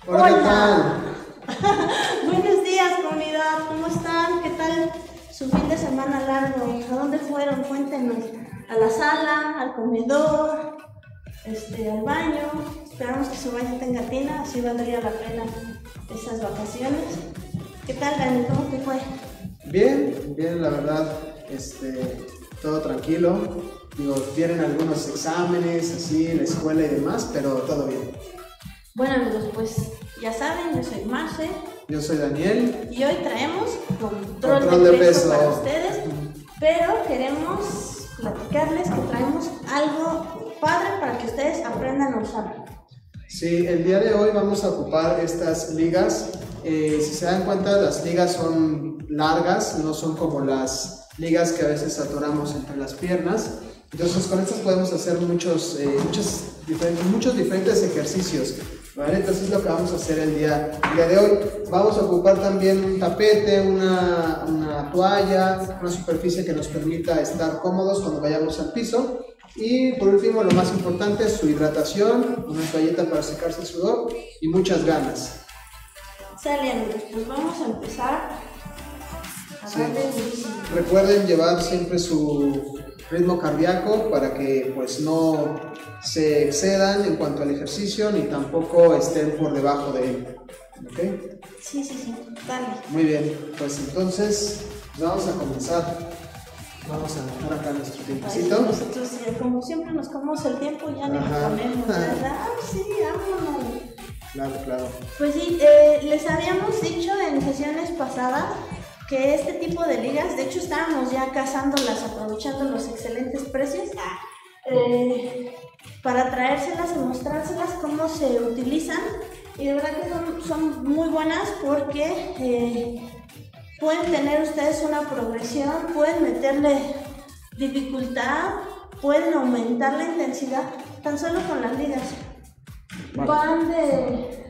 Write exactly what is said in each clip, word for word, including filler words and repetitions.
Hola, ¿qué tal? Buenos días, comunidad, ¿cómo están? ¿Qué tal su fin de semana largo? ¿A dónde fueron? Cuéntenos. ¿A la sala, al comedor, este, al baño? Esperamos que su baño tenga tina, así valdría la pena esas vacaciones. ¿Qué tal, Dani? ¿Cómo te fue? Bien, bien, la verdad, este, todo tranquilo. Digo, tienen algunos exámenes, así, la escuela y demás, pero todo bien. Bueno, amigos, pues ya saben, yo soy Marce. Yo soy Daniel. Y hoy traemos control, Control de, de peso, peso para ustedes, pero queremos platicarles que traemos algo padre para que ustedes aprendan a usarlo. Sí, el día de hoy vamos a ocupar estas ligas. Eh, si se dan cuenta, las ligas son largas, no son como las ligas que a veces atoramos entre las piernas. Entonces con estas podemos hacer muchos, eh, muchos, diferentes, muchos diferentes ejercicios, ¿vale? Entonces es lo que vamos a hacer el día, el día de hoy. Vamos a ocupar también un tapete, una, una toalla, una superficie que nos permita estar cómodos cuando vayamos al piso. Y por último, lo más importante es su hidratación, una toallita para secarse el sudor y muchas ganas. Sale, amigos, pues vamos a empezar a Sí. darle durísimo. Recuerden llevar siempre su ritmo cardíaco para que pues no se excedan en cuanto al ejercicio ni tampoco estén por debajo de él. ¿Ok? Sí, sí, sí, dale. Muy bien, pues entonces vamos a comenzar. Vamos a dejar acá nuestro tiempecito. Nosotros, eh, como siempre, nos comemos el tiempo y ya ni Ajá. ponemos. ¿Verdad? Ah, sí, vámonos. Claro, claro. Pues sí, eh, les habíamos dicho en sesiones pasadas que este tipo de ligas, de hecho estábamos ya cazándolas, aprovechando los excelentes precios, eh, para traérselas y mostrárselas cómo se utilizan. Y de verdad que son, son muy buenas porque eh, pueden tener ustedes una progresión, pueden meterle dificultad, pueden aumentar la intensidad tan solo con las ligas. Vale. Van de...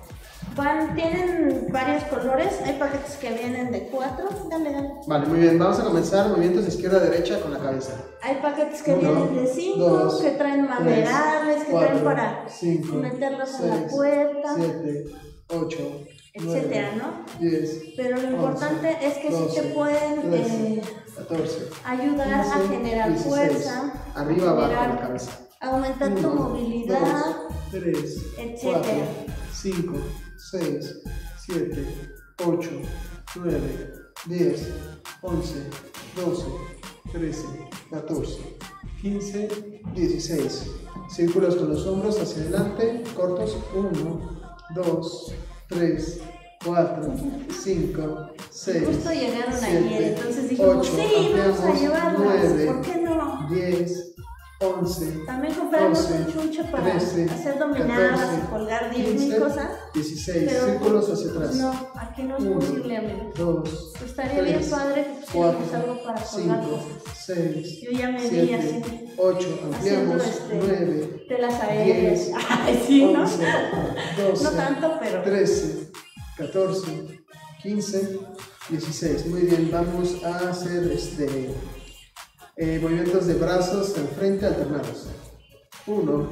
Van, tienen varios colores, hay paquetes que vienen de cuatro, dale, dale. Vale, muy bien. Vamos a comenzar movimientos de izquierda a derecha con la cabeza. Hay paquetes que Uno, vienen de cinco, dos, que traen madeerables, que traen cuatro, para cinco, meterlos a la seis, puerta, siete, ocho, etcétera, nueve, ¿no? diez, Pero lo once, importante es que sí te doce, pueden trece, eh, catorce, ayudar a quince, generar dieciséis. fuerza, Arriba, abajo generar- la cabeza. aumentar tu Uno, movilidad, dos, tres, etcétera. cuatro, cinco, seis, siete, ocho, nueve, diez, once, doce, trece, catorce, quince, dieciséis. Círculos con los hombros hacia adelante, cortos. uno, dos, tres, cuatro, cinco, seis, Justo llegaron siete, ayer, entonces dijimos, ocho, sí, vamos a ampliamos, llevarlas, nueve, ¿por qué no? diez, once, También compramos doce, un chuncho para trece, hacer dominadas catorce, y colgar diez mil quince, cosas. dieciséis, Pero círculos hacia atrás. no, aquí no es uno, posible, amigo. dos, Estaría tres, bien padre que pusiéramos cuatro, algo para colgar cinco, cosas. seis, Yo ya me vi siete, así, ocho, haciendo ampliamos, este, nueve, telas aéreas. diez, Ay, sí, ¿no? once, doce, No tanto, pero... trece, catorce, quince, dieciséis. Muy bien, vamos a hacer este, eh, movimientos de brazos al frente alternados. uno,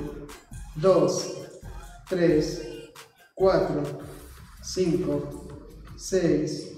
dos, tres, cuatro, cinco, seis,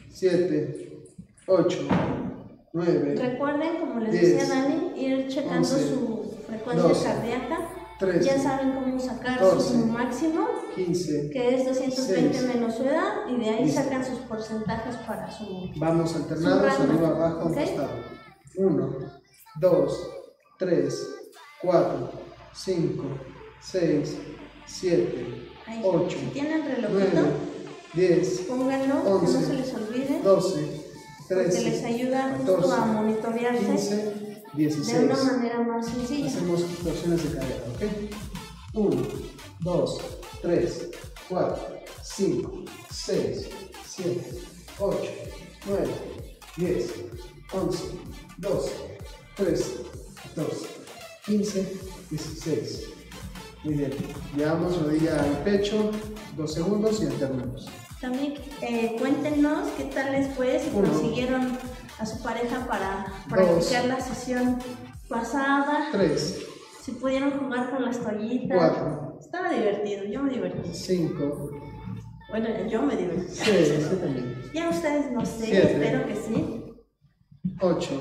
siete, ocho, nueve, Recuerden, como les diez, decía Dani, ir checando once, su frecuencia doce, cardíaca. trece, Ya saben cómo sacar catorce, su máximo, quince. que es doscientos veinte seis. menos su edad, y de ahí Listo. sacan sus porcentajes para su... Vamos alternados, Su rango. arriba, abajo, a un ¿Ok? costado. uno, dos, tres, cuatro, cinco, seis, siete, Ahí. ocho, Si tienen relojito, nueve, diez, pónganlo, que once, no se les olvide, doce, porque les trece, ayuda justo catorce, a monitorearse quince, de dieciséis. una manera más sencilla. Hacemos flexiones de cadera, ¿ok? uno, dos, tres, cuatro, cinco, seis, siete, ocho, nueve, diez, once, doce, trece, catorce, quince, dieciséis. Muy bien. Llevamos rodilla al pecho, dos segundos y alternamos. También eh, cuéntenos qué tal les fue, si Uno. consiguieron a su pareja para practicar la sesión pasada. tres, Si pudieron jugar con las toallitas. cuatro. Estaba divertido, yo me divertí. cinco. Bueno, yo me divertí. Sí, sí también. Ya ustedes no sé, siete. espero que sí. ocho.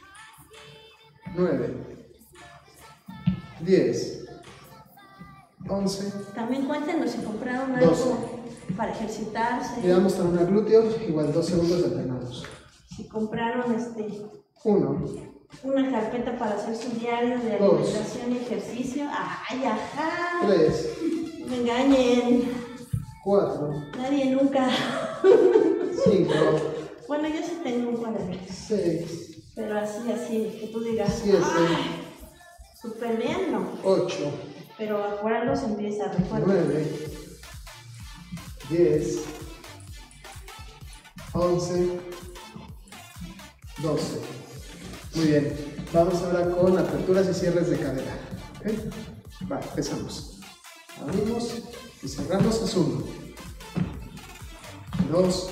nueve. diez. once. También cuéntenos si compraron doce. algo para ejercitarse. Le damos también al glúteo, igual dos segundos alternamos. Si compraron este, uno. una carpeta para hacer su diario de Dos. alimentación y ejercicio. ¡Ay, ajá! tres. No me engañen. cuatro. Nadie nunca. cinco. Bueno, yo sí tengo un cuaderno. seis. Pero así, así, que tú digas. siete. ¡Ay! Súper bien, ¿no? ocho. Pero a cuadro se empieza, recuerda. nueve. diez. once. doce. Muy bien. Vamos ahora con aperturas y cierres de cadera. ¿Ok? Va, empezamos. Abrimos y cerramos. Es uno. dos.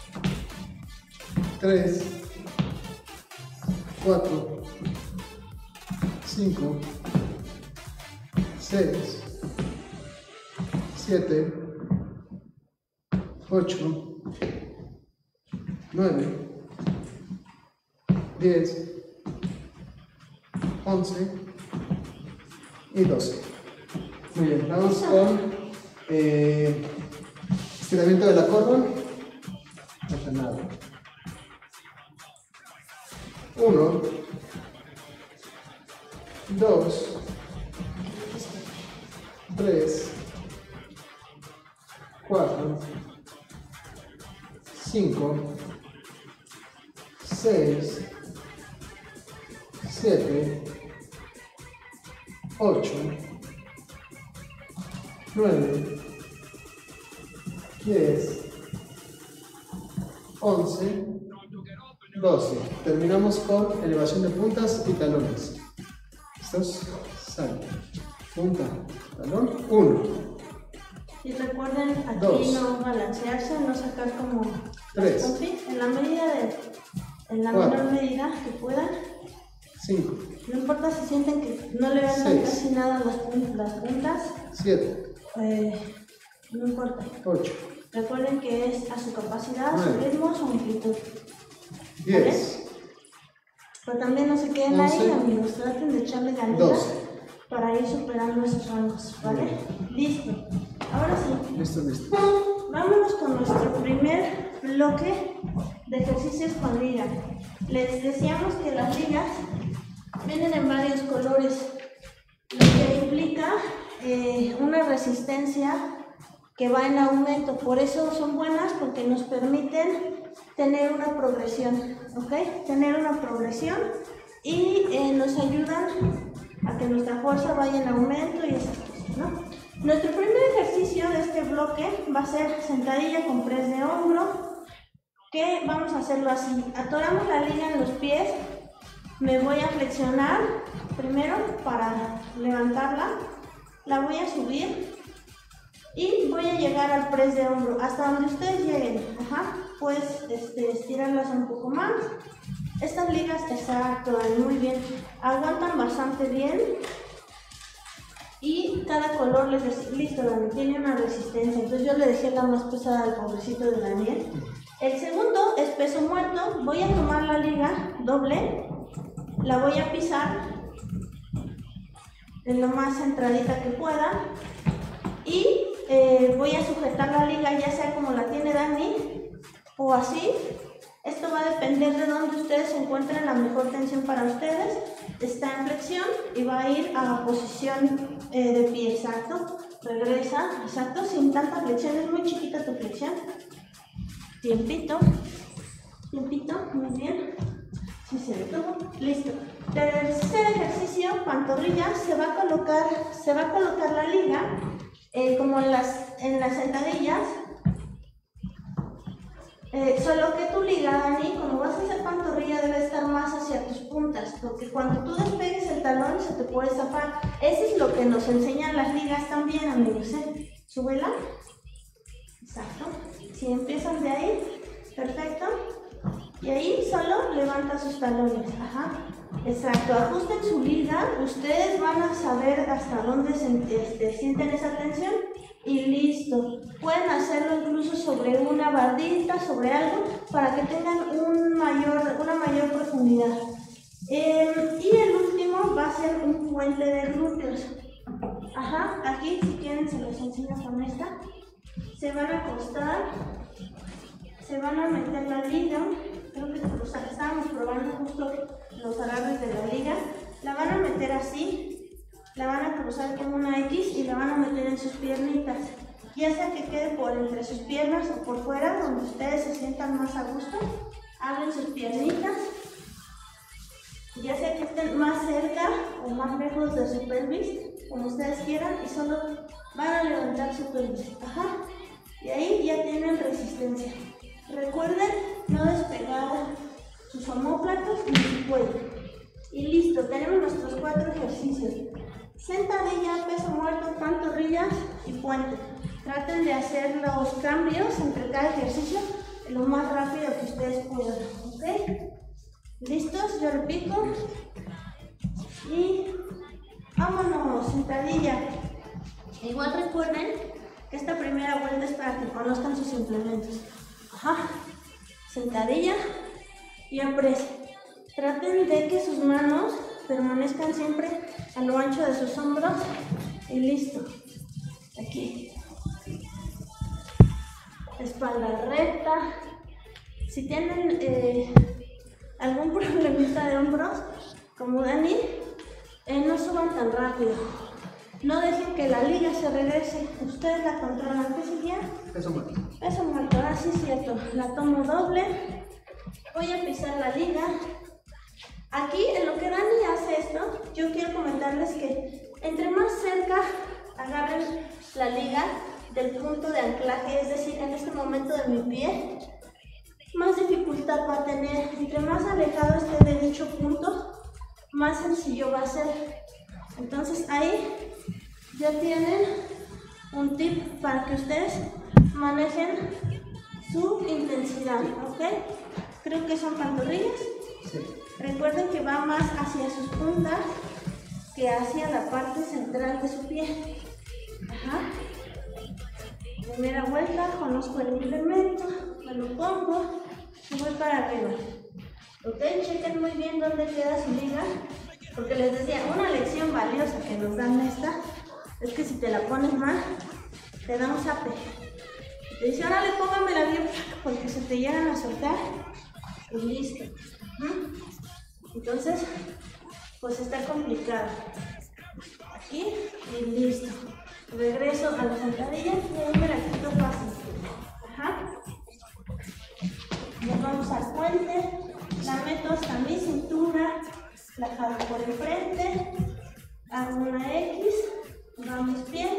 tres. cuatro. cinco. seis. siete. ocho. nueve. diez. once y doce. Muy bien, vamos con eh, estiramiento de la córdoba. Alternado. uno, dos, tres, cuatro, cinco, seis, siete, ocho, nueve, diez, once, doce. Terminamos con elevación de puntas y talones. ¿Listos? Sal. Punta, talón, uno. Y recuerden aquí Dos. no balancearse, no sacar como Tres. las pompis, en la medida de, en la Cuatro. menor medida que puedan. cinco, No importa si sienten que no le ganan Seis. casi nada las, pun- las puntas, siete, eh, no importa. ocho, Recuerden que es a su capacidad, a su Nueve. ritmo, su amplitud. diez, Pero también no se queden ahí, Once. amigos, traten de echarle ganitas doce. para ir superando esos rangos, ¿vale? Listo. Ahora sí. Listo, listo. Vámonos con nuestro primer bloque de ejercicios con liga. Les decíamos que las ligas vienen en varios colores, lo que implica eh, una resistencia que va en aumento. Por eso son buenas, porque nos permiten tener una progresión, ¿ok? Tener una progresión y eh, nos ayudan a que nuestra fuerza vaya en aumento y esas cosas, ¿no? Nuestro primer ejercicio de este bloque va a ser sentadilla con press de hombro, que vamos a hacerlo así. Atoramos la liga en los pies, me voy a flexionar primero para levantarla, la voy a subir y voy a llegar al press de hombro, hasta donde ustedes lleguen. Ajá. Puedes este, estirarlas un poco más. Estas ligas, exacto, muy bien, aguantan bastante bien. Y cada color les decía, listo, Dani, tiene una resistencia. Entonces yo le dejé la más pesada al pobrecito de Daniel. El segundo es peso muerto. Voy a tomar la liga doble, la voy a pisar en lo más centradita que pueda y eh, voy a sujetar la liga, ya sea como la tiene Dani o así. Esto va a depender de dónde ustedes encuentren la mejor tensión para ustedes. Está en flexión y va a ir a posición eh, de pie, exacto. Regresa, exacto, sin tanta flexión, es muy chiquita tu flexión. Tiempito, tiempito, muy bien. Sí se detuvo, listo. Tercer ejercicio, pantorrillas, se va a colocar, se va a colocar la liga eh, como en las, en las sentadillas. Eh, solo que tu liga, Dani, como vas a hacer pantorrilla, debe estar más hacia tus puntas, porque cuando tú despegues el talón se te puede zafar. Eso es lo que nos enseñan las ligas también, amigos, ¿eh? Súbela. Exacto. Si empiezan de ahí, perfecto. Y ahí solo levanta sus talones. Ajá. Exacto, ajusten su liga, ustedes van a saber hasta dónde se, este, sienten esa tensión y listo. Pueden hacerlo incluso sobre una bardita, sobre algo, para que tengan un mayor, una mayor profundidad. Eh, y el último va a ser un puente de glúteos. Ajá, aquí si quieren se los enseño con esta. Se van a acostar, se van a meter la liga. Creo que o sea, estábamos probando justo los agarres de la liga. La van a meter así, la van a cruzar como una X y la van a meter en sus piernitas. Ya sea que quede por entre sus piernas o por fuera, donde ustedes se sientan más a gusto. Abren sus piernitas. Ya sea que estén más cerca o más lejos de su pelvis, como ustedes quieran, y solo van a levantar su pelvis. Ajá. Y ahí ya tienen resistencia. Recuerden no despegar sus omóplatos ni su cuello. Y listo, tenemos nuestros cuatro ejercicios. Sentadilla, peso muerto, pantorrillas y puente. Traten de hacer los cambios entre cada ejercicio lo más rápido que ustedes puedan. ¿Ok? ¿Listos? Yo repito. Y vámonos, sentadilla. Igual recuerden que esta primera vuelta es para que conozcan sus implementos. Ajá. Sentadilla y apresen. Traten de que sus manos permanezcan siempre a lo ancho de sus hombros. Y listo. Aquí. Espalda recta. Si tienen eh, algún problemita de hombros, como Dani, eh, no suban tan rápido. No dejen que la liga se regrese. Ustedes la controlan. ¿Qué sería? Peso muerto. Peso muerto, ah, sí es cierto. La tomo doble. Voy a pisar la liga. Aquí, en lo que Dani hace esto, yo quiero comentarles que entre más cerca agarren la liga del punto de anclaje, es decir, en este momento de mi pie, más dificultad va a tener. Entre más alejado esté de dicho punto, más sencillo va a ser. Entonces ahí ya tienen un tip para que ustedes manejen su intensidad, ¿ok? Creo que son pantorrillas. Sí. Recuerden que va más hacia sus puntas que hacia la parte central de su pie. Ajá. Primera vuelta, conozco el implemento, me lo pongo y voy para arriba. Ok, chequen muy bien dónde queda su liga, porque les decía, una lección valiosa que nos dan esta es que si te la pones mal, te da un zape. Te dice, órale, póngamela bien, porque se te llegan a soltar y listo. ¿Mm? Entonces, pues está complicado. Aquí y listo. Regreso a la sentadilla y ahí me la quito fácil. Ajá. Nos vamos al puente. La meto hasta mi cintura. La jalo por el frente. Hago una X. Va a mis pies.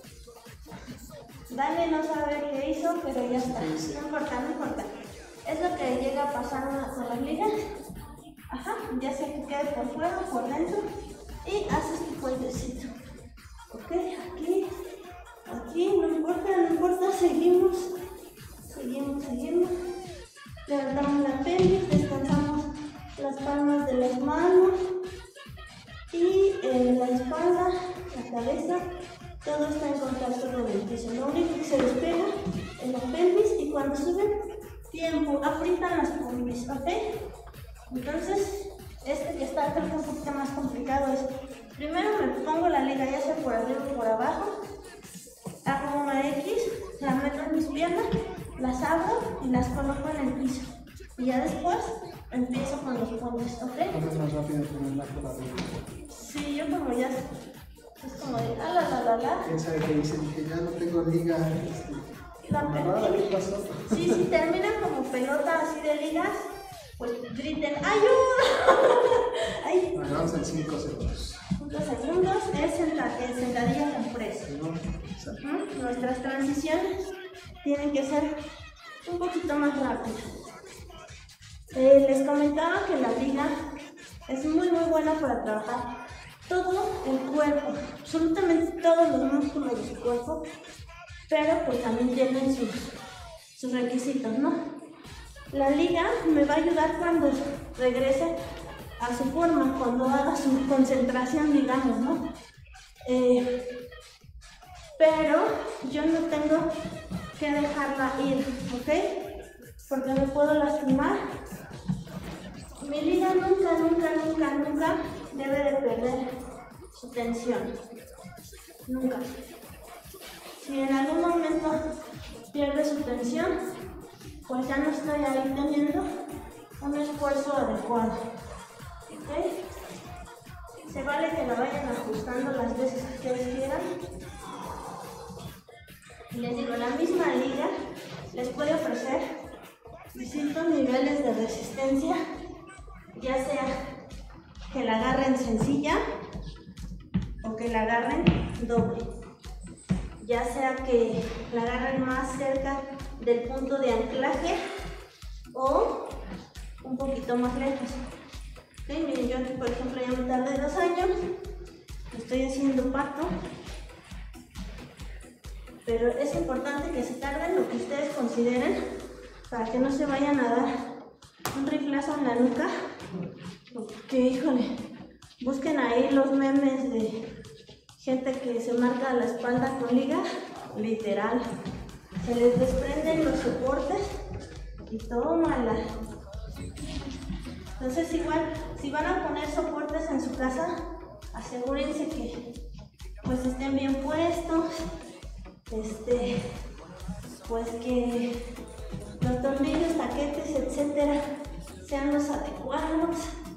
Dani no sabe qué hizo, pero ya está. No importa, no importa. Es lo que llega a pasar con las ligas. Ajá, ya sea que quede por fuera o por dentro. Y haces tu puentecito. Ok, aquí, aquí, no importa, no importa, seguimos. Seguimos, seguimos. Levantamos la pelvis, descansamos las palmas de las manos. Y eh, la espalda, la cabeza, todo está en contacto con el piso. Lo único que se despega es la pelvis y cuando suben, tiempo, aprietan las pompis, ¿ok? Entonces, este que está creo que un poquito más complicado es, primero me pongo la liga ya sea por arriba o por abajo, hago una X, la meto en mis piernas, las abro y las coloco en el piso. Y ya después empiezo con los puentes, ¿ok? ¿Cómo es más rápido ponerla por arriba? Sí, yo como ya, es como de, ah, la, la, la, la. ¿Quién sabe qué dicen? Que ya no tengo liga. Este, La amarrada, ¿qué pasó? Sí, si terminan como pelota así de ligas, pues griten ¡ayuda! Ay. Bueno, vamos en cinco segundos. cinco segundos es senta- sentadilla con press. ¿No? Uh-huh. Nuestras transiciones tienen que ser un poquito más rápidas. Eh, les comentaba que la liga es muy muy buena para trabajar todo el cuerpo, absolutamente todos los músculos de su cuerpo, pero pues también tienen sus, sus requisitos, ¿no? La liga me va a ayudar cuando regrese a su forma, cuando haga su concentración, digamos, ¿no? Eh, pero yo no tengo que dejarla ir, ¿ok? Porque me puedo lastimar. Mi liga nunca, nunca, nunca, nunca debe de perder su tensión. Nunca. Si en algún momento pierde su tensión, pues ya no estoy ahí teniendo un esfuerzo adecuado. ¿Ok? Se vale que la vayan ajustando las veces que ustedes quieran. Les digo, la misma liga les puede ofrecer distintos niveles de resistencia, ya sea que la agarren sencilla o que la agarren doble, ya sea que la agarren más cerca del punto de anclaje o un poquito más lejos. ¿Okay? Miren, yo aquí por ejemplo ya me tardé dos años, estoy haciendo pato, pero es importante que se tarden lo que ustedes consideren para que no se vayan a dar un riflazo en la nuca, porque híjole, busquen ahí los memes de gente que se marca la espalda con liga, literal, se les desprenden los soportes y tómala. Entonces igual, si van a poner soportes en su casa, asegúrense que pues estén bien puestos, este, pues que los tornillos, taquetes, etcétera, sean los adecuados.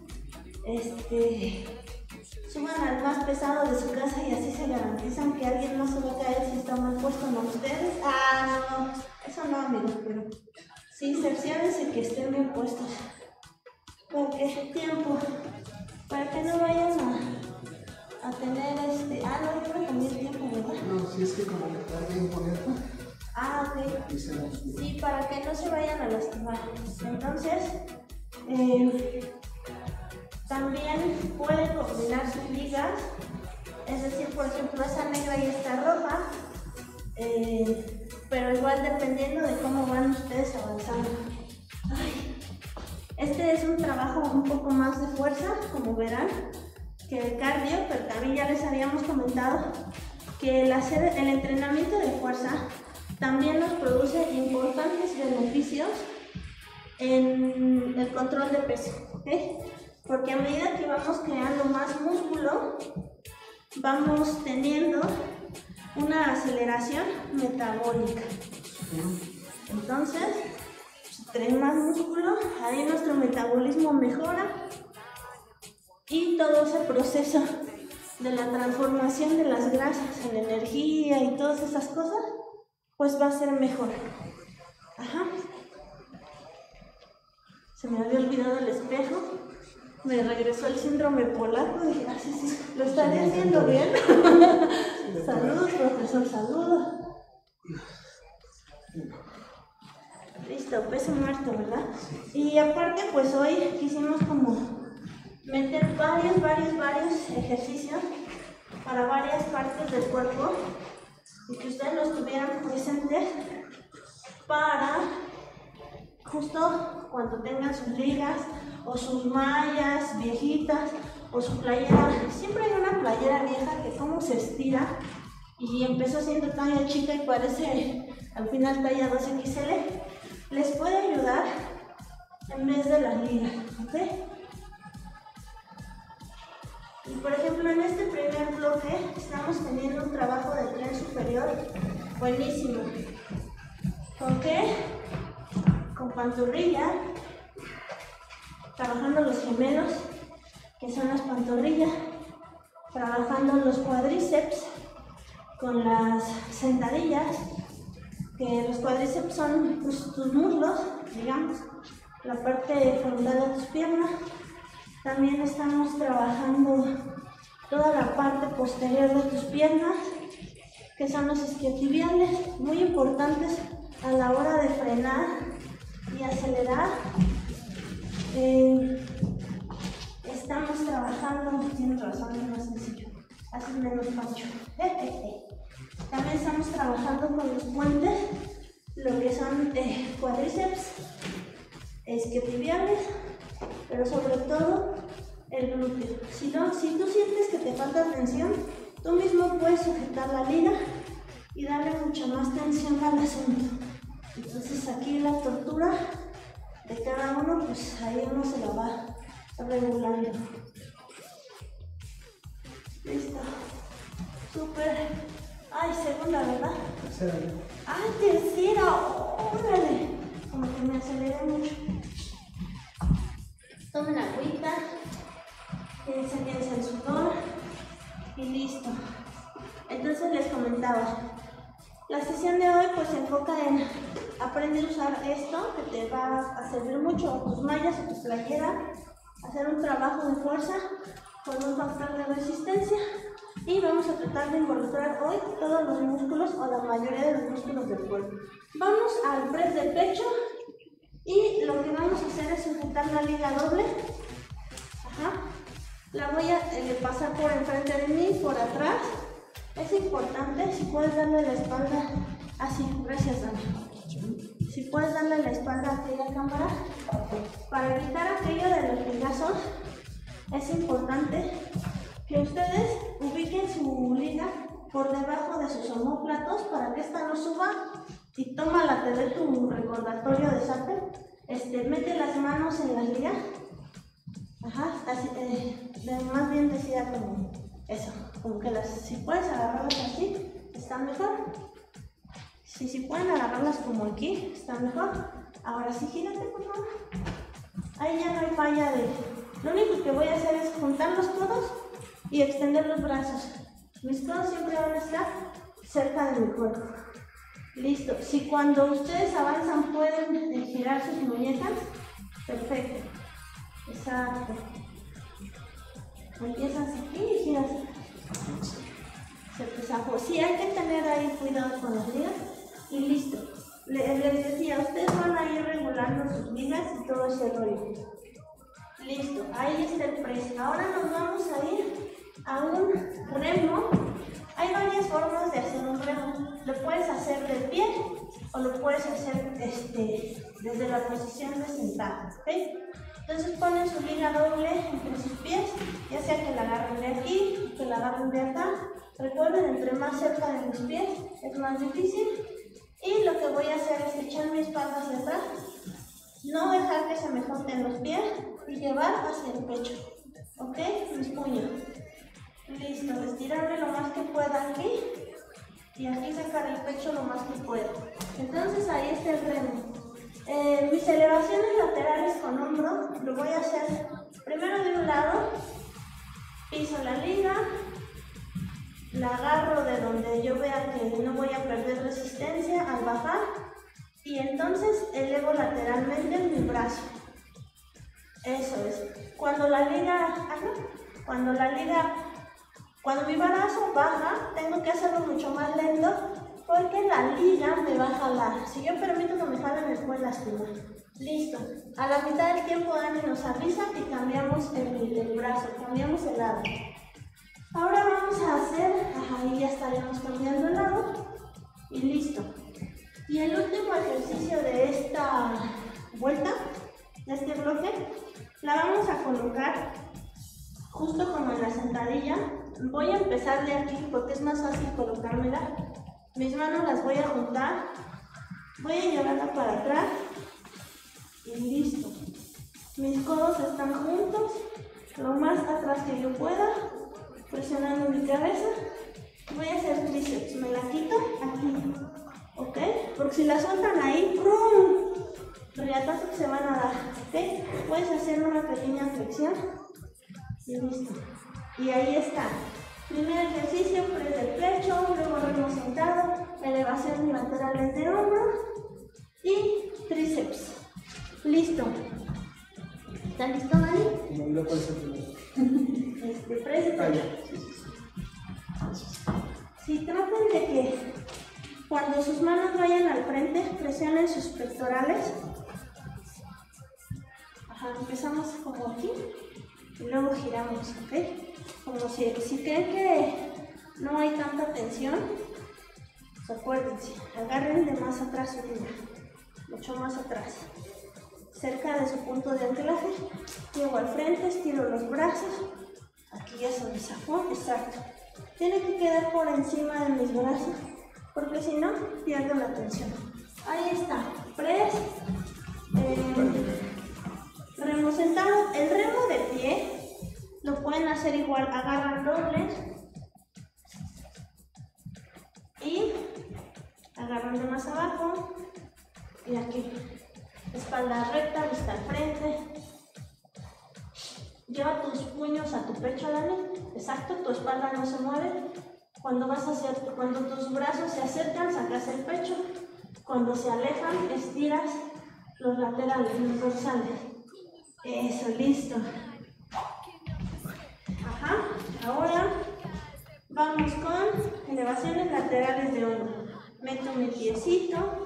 Este, suban al más pesado de su casa y así se garantizan que alguien no se va a caer si está mal puesto, no ustedes. Ah, no, no, eso no, amigos, pero sí, cerciórense que estén bien puestos. Porque tiempo, para que no vayan a, a tener este. Ah, no, yo creo también tiempo, ¿verdad? No, si es que como me tardé en ponerlo. Ah, ok. Sí, para que no se vayan a lastimar. Entonces, eh, también pueden combinar sus ligas. Es decir, por ejemplo, esa negra y esta roja. Eh, pero igual dependiendo de cómo van ustedes avanzando. Ay. Este es un trabajo un poco más de fuerza, como verán, que de cardio, pero también ya les habíamos comentado que el, hacer, el entrenamiento de fuerza también nos produce importantes beneficios en el control de peso, ¿okay? Porque a medida que vamos creando más músculo, vamos teniendo una aceleración metabólica. Entonces, tenemos más músculo, ahí nuestro metabolismo mejora y todo ese proceso de la transformación de las grasas en energía y todas esas cosas, pues va a ser mejor. Ajá. Se me había olvidado el espejo, me regresó el síndrome polaco, dije, ah, sí, sí, lo estaré haciendo bien. Saludos, profesor, saludos. Listo, peso muerto, ¿verdad? Y aparte, pues hoy quisimos como meter varios, varios, varios ejercicios para varias partes del cuerpo y que ustedes los tuvieran presentes para justo cuando tengan sus ligas o sus mallas viejitas o su playera. Siempre hay una playera vieja que como se estira y empezó siendo talla chica y parece al final talla dos equis ele. Les puede ayudar en vez de las ligas, ¿ok? Y por ejemplo, en este primer bloque estamos teniendo un trabajo de tren superior buenísimo. ¿Con qué? Con pantorrilla, trabajando los gemelos, que son las pantorrillas, trabajando los cuádriceps con las sentadillas, que los cuádriceps son pues, tus muslos, digamos, la parte frontal de tus piernas. También estamos trabajando toda la parte posterior de tus piernas, que son los isquiotibiales, muy importantes a la hora de frenar y acelerar. Eh, estamos trabajando, tienes razón, es más sencillo, haces menos pancho. También estamos trabajando con los puentes, lo que son eh, cuádriceps, isquiotibiales, pero sobre todo el glúteo. Si, no, si tú sientes que te falta tensión, tú mismo puedes sujetar la liga y darle mucha más tensión al asunto. Entonces aquí la tortura de cada uno, pues ahí uno se la va regulando. Listo. Súper. Ay, segunda, ¿verdad? Tercera. Ay, tercera. Órale. Como que me aceleré mucho. Tomen agüita. Piensen, piensen el sudor. Y listo. Entonces les comentaba. La sesión de hoy pues se enfoca en aprender a usar esto que te va a servir mucho, o tus mallas o tu playera, hacer un trabajo de fuerza con un factor de resistencia y vamos a tratar de involucrar hoy todos los músculos o la mayoría de los músculos del cuerpo. Vamos al press de pecho y lo que vamos a hacer es sujetar la liga doble. Ajá. La voy a eh, pasar por enfrente de mí, por atrás. Es importante, si puedes darle la espalda así, gracias Dani. Si puedes darle la espalda a aquella cámara, para evitar aquello de los ligazos, es importante que ustedes ubiquen su liga por debajo de sus omóplatos para que esta no suba y tómala, te dé tu recordatorio de sape. Este, mete las manos en la liga, ajá, así, eh, de, más bien decía como eso, como que las, si puedes agarrarlas así, están mejor. Si, si pueden agarrarlas como aquí, están mejor. Ahora sí, gírate por favor. Ahí ya no hay falla de... Lo único que voy a hacer es juntar los codos y extender los brazos. Mis codos siempre van a estar cerca de mi cuerpo. Listo. Si cuando ustedes avanzan pueden girar sus muñecas, perfecto. Exacto. Empiezas aquí y giras. Se te zafó. Sí, hay que tener ahí cuidado con las ligas. Y listo. Les, les decía, ustedes van a ir regulando sus ligas y todo ese rollo. Listo, ahí está el press. Ahora nos vamos a ir a un remo. Hay varias formas de hacer un remo. Lo puedes hacer de pie o lo puedes hacer este, desde la posición de sentado. ¿Okay? Entonces ponen su liga doble entre sus pies, ya sea que la agarren de aquí, que la agarren de acá. Recuerden, entre más cerca de mis pies es más difícil. Y lo que voy a hacer es echar mi espalda hacia atrás, no dejar que se me junten los pies y llevar hacia el pecho. ¿Ok? Mis puños. Listo, estirarme lo más que pueda aquí y aquí sacar el pecho lo más que pueda. Entonces ahí está el remo. Eh, mis elevaciones laterales con hombro lo voy a hacer primero de un lado, piso la liga, la agarro de donde yo vea que no voy a perder resistencia al bajar y entonces elevo lateralmente mi brazo. Eso es. Cuando la liga, ajá, cuando la liga, cuando mi brazo baja, tengo que hacerlo mucho más lento porque la liga me va a jalar. Si yo permito que me jale, me puede lastimar. Listo. A la mitad del tiempo Dani nos avisa y cambiamos el, el brazo, cambiamos el lado. Ahora vamos a hacer, ajá, ahí ya estaríamos cambiando el lado y listo. Y el último ejercicio de esta vuelta, de este bloque, la vamos a colocar justo como en la sentadilla. Voy a empezar de aquí porque es más fácil colocármela. Mis manos las voy a juntar, voy a llevarla para atrás y listo. Mis codos están juntos, lo más atrás que yo pueda, presionando mi cabeza. Voy a hacer tríceps, me la quito aquí, ¿ok? Porque si la sueltan ahí, ¡prum! Riatazos que se van a dar, ¿ok? Puedes hacer una pequeña flexión y listo. Y ahí está. Primer ejercicio, press de pecho, luego remo sentado, elevación laterales de hombro y tríceps. Listo. ¿Está listo, Dani? No lo puedes hacer primero. Este, press de pecho. Si traten de que cuando sus manos vayan al frente, presionen sus pectorales. Ajá, empezamos como aquí y luego giramos, ¿ok? Como si, si creen que no hay tanta tensión, pues acuérdense, agarren de más atrás su liga, mucho más atrás. cerca de su punto de anclaje. Llevo al frente, estiro los brazos. Aquí ya se desafó, exacto. Tiene que quedar por encima de mis brazos, porque si no, pierdo la tensión. Ahí está, press, eh, remo sentado. El remo de pie lo pueden hacer igual, agarran doble y agarran de más abajo y aquí, espalda recta, vista al frente. Lleva tus puños a tu pecho, Dani, exacto, tu espalda no se mueve. Cuando vas a hacer, cuando tus brazos se acercan, sacas el pecho. Cuando se alejan, estiras los laterales, los dorsales. Eso, listo. Ajá, ahora vamos con elevaciones laterales de hombro. Meto mi piecito.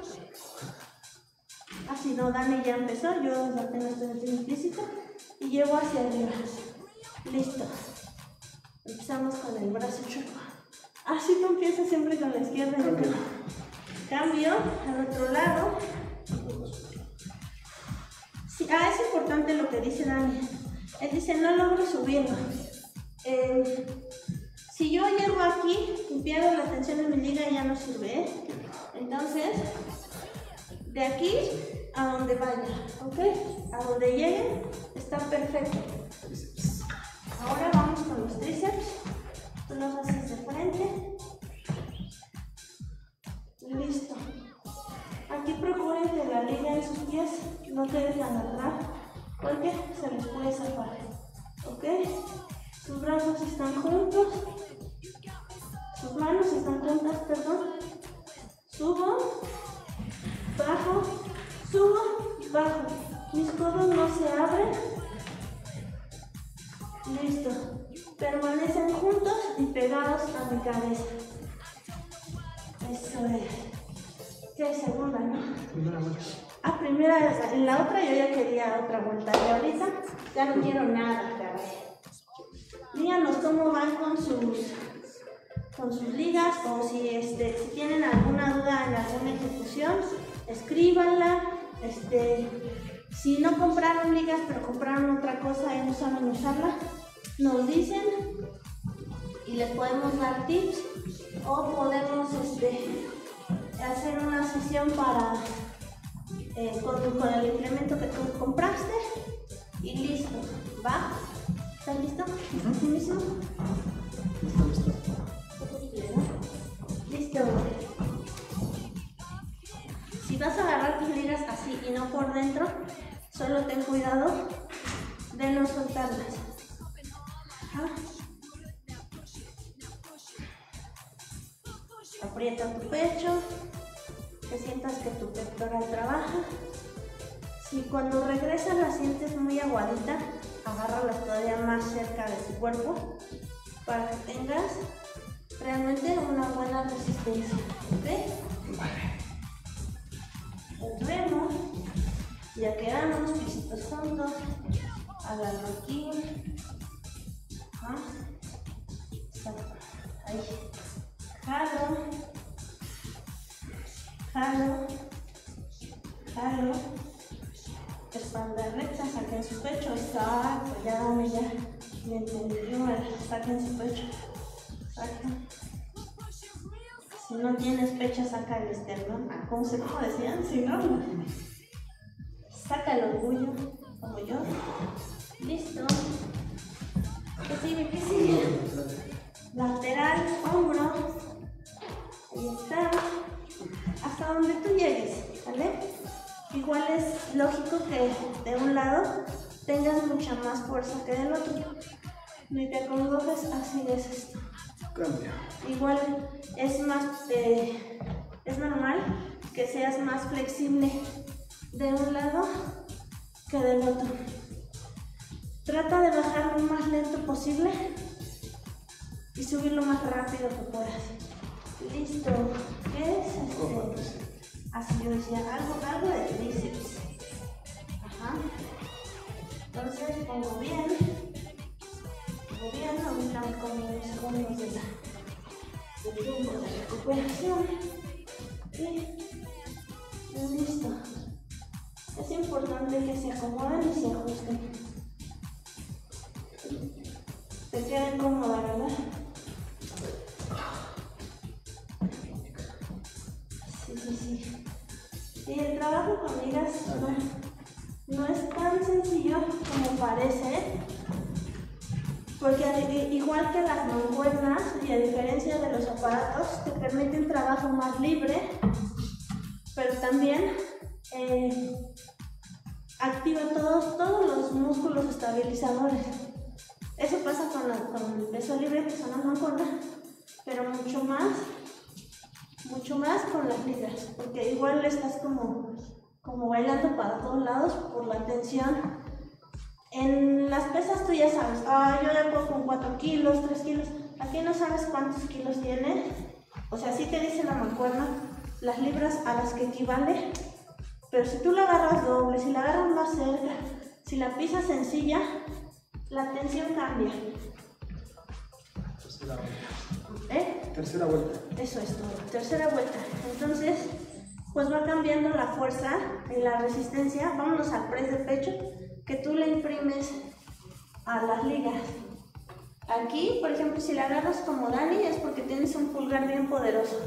Así no, Dani ya empezó, yo apenas estoy metiendo mi piecito. Y llevo hacia arriba. Listo. Empezamos con el brazo chueco. Así tú empiezas siempre con la izquierda. Cambio. Cambio al otro lado. Sí, ah, es importante lo que dice Dani. Él dice, no logro subirlo. Eh, si yo llego aquí y pierdo la tensión en mi liga, ya no sirve, ¿eh? Entonces, de aquí a donde vaya, ¿ok? A donde llegue, está perfecto. Ahora vamos con los tríceps. Tú los haces de frente. Listo. Aquí procuren que la liga en sus pies no quede tan atrás, porque se les puede zafar, ¿ok? Sus brazos están juntos. Sus manos están juntas, perdón. Subo, bajo, subo, bajo. Mis codos no se abren. Listo. Permanecen juntos y pegados a mi cabeza. Eso es. ¿Qué es segunda, no? Primera vuelta. Ah, primera, en la otra yo ya quería otra vuelta. Y ahorita ya no quiero nada, caray. Díganos cómo van con sus, con sus ligas, o si, este, si tienen alguna duda en alguna ejecución, escríbanla. Este, si no compraron ligas pero compraron otra cosa y no saben usarla, nos dicen y les podemos dar tips, o podemos este, hacer una sesión para eh, con, con el implemento que tú compraste y listo, ¿va? ¿Estás listo? ¿Sí mismo? Listo, listo. Listo. Si vas a agarrar tus ligas así y no por dentro, solo ten cuidado de no soltarlas. Ajá. Aprieta tu pecho, que sientas que tu pectoral trabaja. Si cuando regresas la sientes muy aguadita, agárralas todavía más cerca de tu cuerpo para que tengas realmente una buena resistencia, ¿ok? El remo, ya quedamos, piecitos juntos, agarro aquí, ajá, ahí, jalo, jalo, jalo, espalda recta, saquen su pecho, exacto, ya dame ya, me entendió, saquen su pecho, exacto. Si no tienes pecho, saca el esternón. Ah, ¿cómo se cómo decían? Si no, saca el orgullo, como yo. Listo. ¿Qué sigue? ¿Qué sigue? Lateral, hombro. Ahí está. Hasta donde tú llegues, ¿vale? Igual es lógico que de un lado tengas mucha más fuerza que del otro. Me te acongojes, así es esto. Cambia. Igual es más, eh, es normal que seas más flexible de un lado que del otro. Trata de bajar lo más lento posible y subir lo más rápido que puedas. Listo. ¿Qué es este? Así yo decía, algo, algo de tríceps. Ajá. Entonces pongo bien. Pongo bien, ahorita como unos segundos de la del tiempo de recuperación. Y listo. es importante que se acomoden y se ajusten. Te queden cómoda, ¿verdad? Sí, sí, sí. Y el trabajo con ligas no, no es tan sencillo como parece, ¿eh? Porque igual que las mancuernas, y a diferencia de los aparatos, te permite un trabajo más libre, pero también eh, activa todos, todos los músculos estabilizadores. Eso pasa con, la, con el peso libre, que son las mancuernas, pero mucho más, mucho más con las ligas, porque igual estás como, como bailando para todos lados por la tensión. En las pesas tú ya sabes, ah, yo le puedo con cuatro kilos, tres kilos, aquí no sabes cuántos kilos tiene, o sea, sí te dice la mancuerna las libras a las que equivale, pero si tú la agarras doble, si la agarras más cerca, si la pisas sencilla, la tensión cambia. Tercera vuelta. ¿Eh? Tercera vuelta. Eso es todo, tercera vuelta. Entonces, pues va cambiando la fuerza y la resistencia. Vámonos al press de pecho, que tú le imprimes a las ligas. Aquí, por ejemplo, si la agarras como Dani, es porque tienes un pulgar bien poderoso.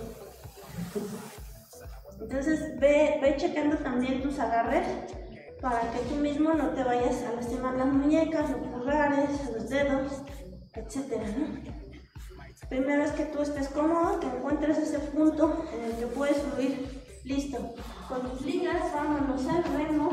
Entonces, ve, ve checando también tus agarres para que tú mismo no te vayas a lastimar las muñecas, los pulgares, los dedos, etcétera, ¿no? Primero es que tú estés cómodo, que encuentres ese punto en el que puedes fluir. Listo. Con tus ligas, vámonos al remo.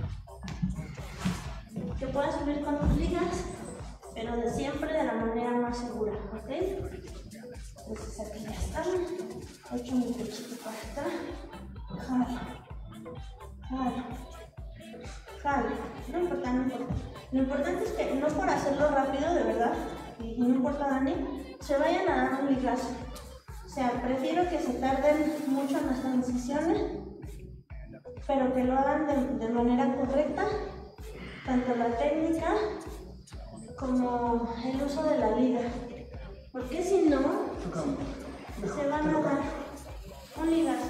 Que puedas subir con tus ligas, pero de siempre de la manera más segura, ¿ok? Entonces aquí ya está. Echo mi pechito para acá. Jalo. Jalo. Jalo. No importa, no importa. Lo importante es que no por hacerlo rápido, de verdad, y no importa, Dani, se vayan a dar un ligazo. O sea, prefiero que se tarden mucho en las transiciones, pero que lo hagan de, de manera correcta, tanto la técnica como el uso de la liga, porque si no, se van a dar un ligazo.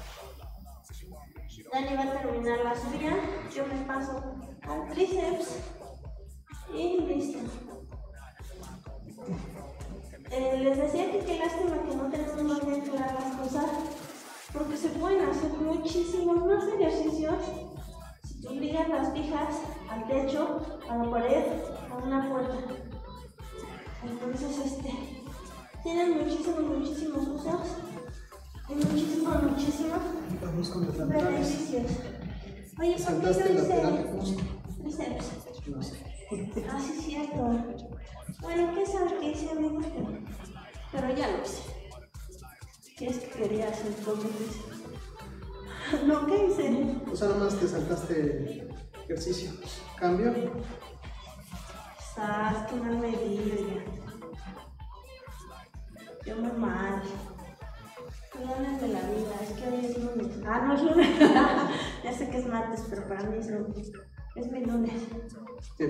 Dani va a terminar la subida, yo me paso al tríceps y listo. Eh, les decía que qué lástima que no tenemos más bien claras las cosas, porque se pueden hacer muchísimos más ejercicios si tú ligas las fijas al techo, a la pared, a una puerta. Entonces, este, tienen muchísimos, muchísimos usos y muchísimos, muchísimos beneficios. Oye, ¿por qué yo hice tríceps? No sé. Ah, sí, es cierto. Bueno, ¿qué sabes que hice, amigos? Pero ya lo hice. ¿Qué es que quería hacer todo eso? No, ¿qué hice? O sea, nomás te saltaste ejercicio. ¿Cambio? Estás, qué mal medida. Yo muy mal. Perdónenme la vida, es que hoy es lunes. Ah, no es lunes. Ya sé que es martes, pero para mí es lunes. Es mi lunes. Sí.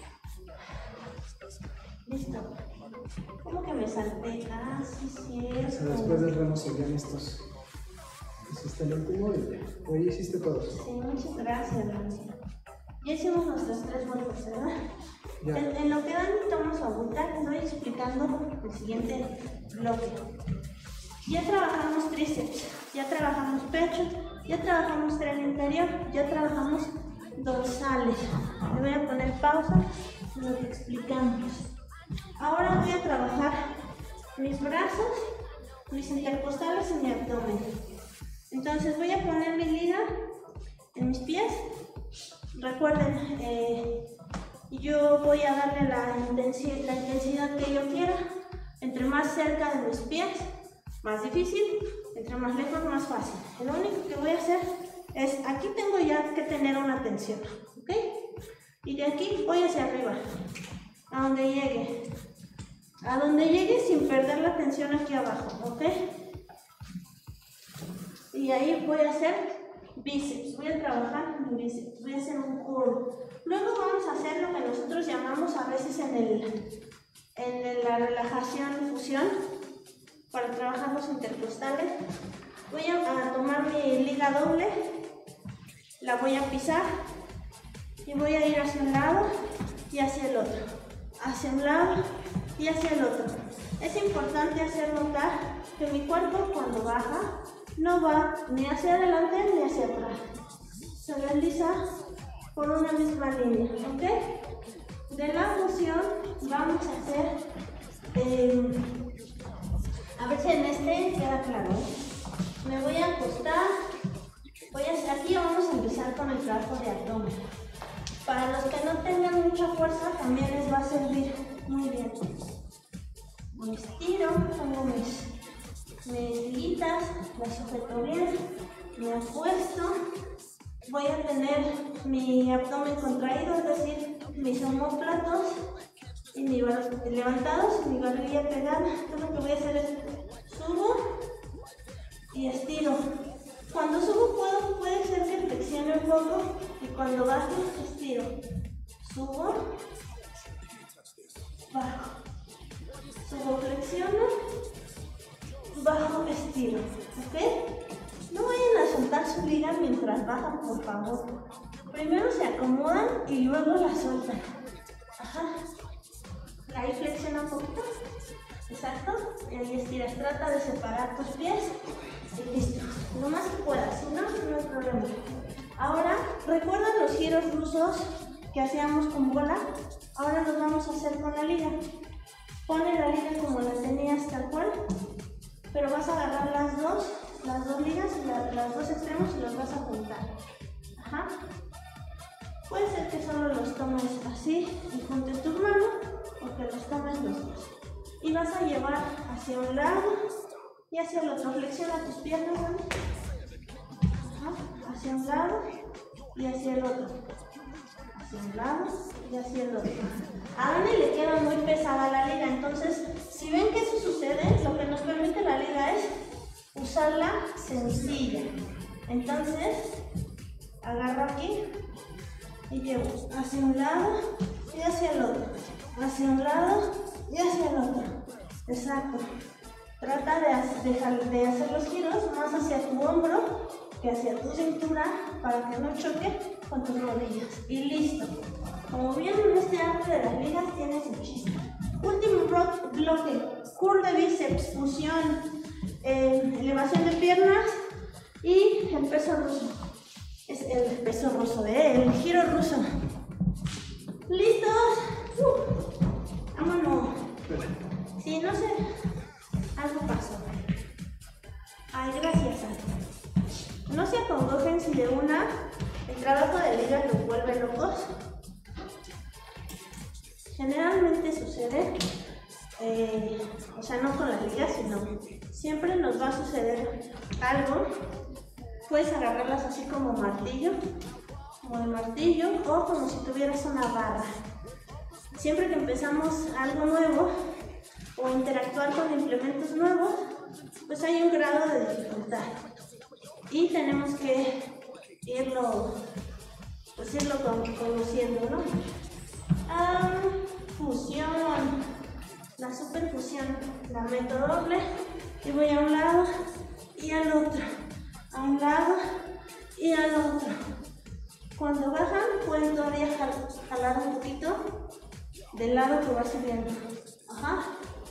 Listo. ¿Cómo que me salté? Ah, sí, cierto. O sea, después del remo seguían estos. Hiciste el último y hoy hiciste todos. Sí, muchas gracias, Dani. Ya hicimos nuestras tres vueltas, ¿verdad? Ya. En, en lo que Dani toma su agüita, les voy explicando el siguiente bloque. Ya trabajamos tríceps, ya trabajamos pecho, ya trabajamos tren inferior, ya trabajamos dorsales. Le voy a poner pausa en lo que explicamos. Ahora voy a trabajar mis brazos, mis intercostales y mi abdomen. Entonces voy a poner mi liga en mis pies. Recuerden, eh, yo voy a darle la intensidad, la intensidad que yo quiera. Entre más cerca de mis pies, más difícil. Entre más lejos, más fácil. Lo único que voy a hacer es, aquí tengo ya que tener una tensión, ¿ok? Y de aquí voy hacia arriba, a donde llegue. A donde llegue sin perder la tensión aquí abajo, ¿ok? Y ahí voy a hacer bíceps, voy a trabajar mi bíceps, voy a hacer un curl. Luego vamos a hacer lo que nosotros llamamos a veces en, el, en la relajación y fusión, para trabajar los intercostales. Voy a, a tomar mi liga doble la voy a pisar y voy a ir hacia un lado y hacia el otro, hacia un lado y hacia el otro. Es importante hacer notar que mi cuerpo cuando baja no va ni hacia adelante ni hacia atrás, se desliza por una misma línea, ¿ok? De la fusión vamos a hacer, eh, a ver si en este queda claro, ¿eh? Me voy a acostar, voy a hacer aquí, vamos a empezar con el trabajo de abdomen. Para los que no tengan mucha fuerza también les va a servir muy bien. Me estiro, pongo mis, mis liguitas, las sujeto bien, me acuesto, voy a tener mi abdomen contraído, es decir, mis omóplatos y mi levantados y mi barbilla pegada. Entonces lo que voy a hacer es subo y estiro. Cuando subo puedo, puede ser que flexione un poco y cuando bajo estiro. Subo, bajo, subo, flexiono, bajo, estiro, ¿ok? No vayan a soltar su liga mientras bajan, por favor. Primero se acomodan y luego la sueltan. Ajá. Ahí flexiona un poquito. Exacto. Y ahí estiras. Trata de separar tus pies. Y listo. Lo más que puedas. Si no, no hay problema. Ahora, ¿recuerdan los giros rusos que hacíamos con bola? Ahora los vamos a hacer con la liga. Pone la liga como la tenías tal cual. Pero vas a agarrar las dos, las dos ligas, la, las dos extremos y los vas a juntar. Ajá. Puede ser que solo los tomes así y juntes tus manos, o que los tomes los dos. Y vas a llevar hacia un lado y hacia el otro. Flexiona tus piernas, ¿no? Ajá. Hacia un lado y hacia el otro. Hacia un lado y hacia el otro. A Dani le queda muy pesada la liga, entonces si ven que eso sucede, lo que nos permite la liga es usarla sencilla. Entonces agarro aquí y llevo hacia un lado y hacia el otro, hacia un lado y hacia el otro. Exacto. Trata de, de, de hacer los giros más hacia tu hombro que hacia tu cintura para que no choque con tus rodillas. Y listo. Como vieron, este arte de las ligas tiene su chiste. Último bloque, curl de bíceps, fusión, eh, elevación de piernas y el peso ruso. Es el peso ruso, ¿eh? El giro ruso. ¿Listos? Uh, vámonos. Sí, no sé, algo pasó. Ay, gracias, Ana. No se acongojen si de una el trabajo de liga los vuelve locos. Generalmente sucede, eh, o sea, no con las ligas, sino siempre nos va a suceder algo. Puedes agarrarlas así como martillo, como de martillo, o como si tuvieras una barra. Siempre que empezamos algo nuevo o interactuar con implementos nuevos, pues hay un grado de dificultad y tenemos que irlo, pues irlo conociendo, ¿no? Ah, fusión, la superfusión, la meto doble y voy a un lado y al otro, a un lado y al otro. Cuando bajan pueden todavía jalar un poquito del lado que va subiendo. Ajá.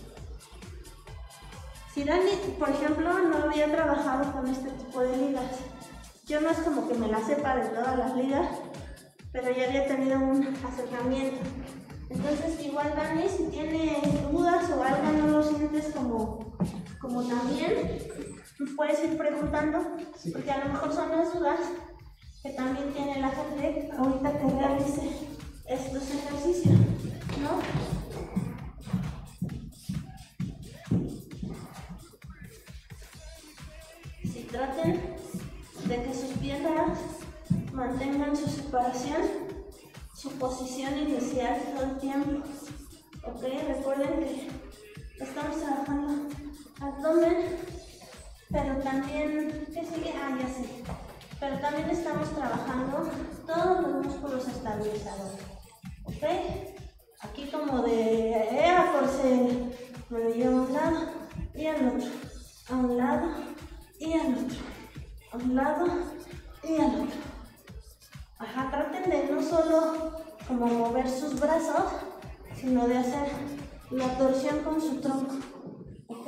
Si Dani, por ejemplo, no había trabajado con este tipo de ligas, yo no es como que me la sepa de todas las ligas, pero ya había tenido un acercamiento. Entonces, igual Dani, si tiene dudas o algo no lo sientes como, como también, puedes ir preguntando, sí, porque a lo mejor son las dudas que también tiene la gente ahorita que realice estos ejercicios, ¿no? Si traten de que sus piernas mantengan su separación, su posición inicial todo el tiempo. Ok, recuerden que estamos trabajando abdomen, pero también, ¿qué sigue? Ah, ya sé. Pero también estamos trabajando todos los músculos estabilizadores. Ok, aquí como de Air Force, me lo llevo a un lado y al otro, a un lado y al otro, a un lado y al otro. Ajá, traten de no solo como mover sus brazos, sino de hacer la torsión con su tronco. ¿Ok?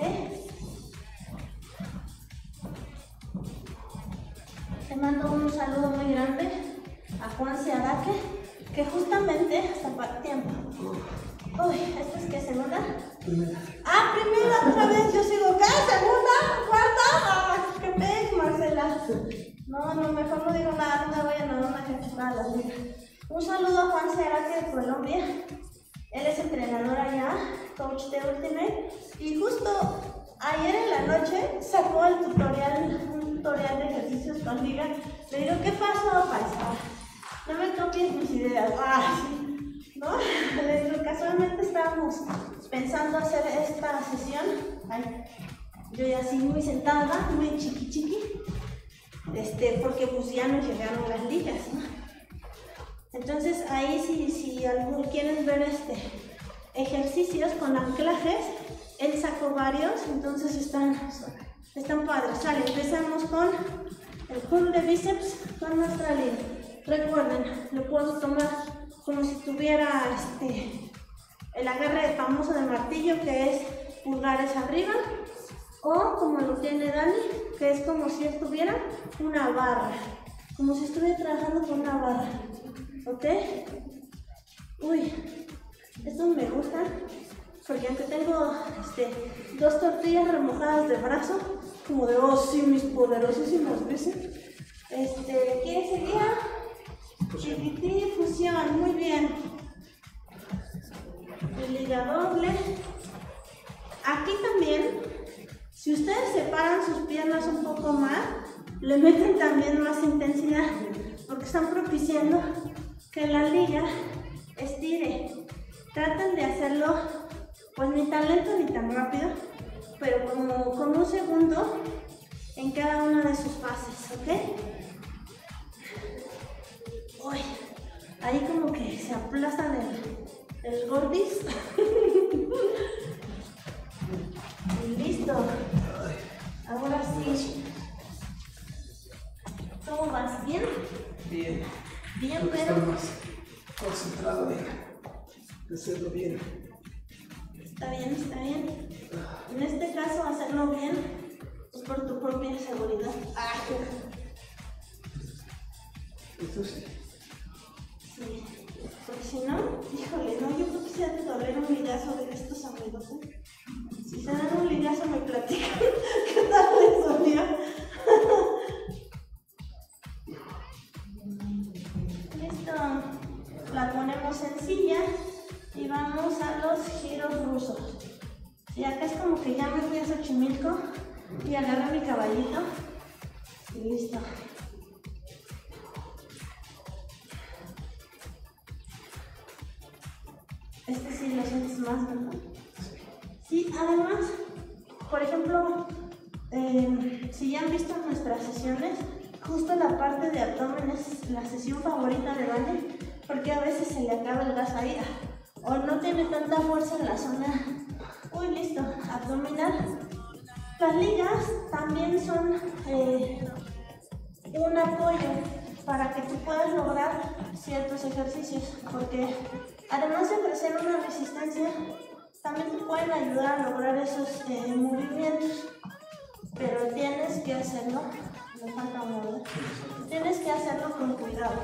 Te mando un saludo muy grande a Juan Araque, que justamente hasta para tiempo. Uy, ¿esta es qué, segunda? Primera. Ah, primera otra vez, yo sigo acá, segunda, cuarta. Ah, qué pez, Marcela. No, no, mejor no digo nada, no me vayan a dar una cachetada a las ligas. Un saludo a Juan Araque de Colombia. Él es entrenador allá, coach de Ultimate. Y justo ayer en la noche sacó el tutorial, un tutorial de ejercicios con liga. Le digo, ¿qué pasó, paisa? No me copies mis ideas. Ah, sí. ¿No? Le digo, casualmente estábamos pensando hacer esta sesión. Ay, yo ya así muy sentada, muy chiqui chiqui. Este, porque pues ya nos llegaron las ligas, ¿no? Entonces ahí si, si algunos quieren ver este, ejercicios con anclajes, él sacó varios, entonces están, están padres. Sale, empezamos con el curl de bíceps con nuestra línea. Recuerden, lo puedo tomar como si tuviera este, el agarre famoso de martillo, que es pulgares arriba, o como lo tiene Dani, que es como si estuviera una barra, como si estuviera trabajando con una barra. ¿Ok? Uy, estos me gustan, porque aunque tengo este, dos tortillas remojadas de brazo, como de, oh sí, mis poderosísimos bíceps. Este, ¿qué sería? Chiquitín, fusión, muy bien. Liga doble. Aquí también, si ustedes separan sus piernas un poco más, le meten también más intensidad, porque están propiciando que la liga estire. Traten de hacerlo pues ni tan lento ni tan rápido, pero como con un segundo en cada una de sus fases, ¿ok? Uy, ahí como que se aplastan el, el gordis. Y listo. Ahora sí. ¿Cómo vas? ¿Bien? Bien. Bien, pero... Estoy más concentrado de, de hacerlo bien. Está bien, está bien. En este caso, hacerlo bien es por tu propia seguridad. Ah, Esto sí. sí. Porque si no, híjole, no, yo creo que se ha de doler un ligazo de estos amigos, ¿eh? Si se dan un ligazo me platican qué tal les dolió. Listo. La ponemos sencilla y vamos a los giros rusos. Y acá es como que ya me fui a Xochimilco y agarré mi caballito y listo. Este sí lo sientes más, ¿verdad? Sí, además, por ejemplo, eh, si ya han visto nuestras sesiones, justo la parte de abdomen es la sesión favorita de Vane, porque a veces se le acaba el gas ahí, o no tiene tanta fuerza en la zona. Uy, listo, abdominal. Las ligas también son eh, un apoyo para que tú puedas lograr ciertos ejercicios, porque además de ofrecer una resistencia, también te pueden ayudar a lograr esos eh, movimientos, pero tienes que hacerlo, me falta uno, tienes que hacerlo con cuidado,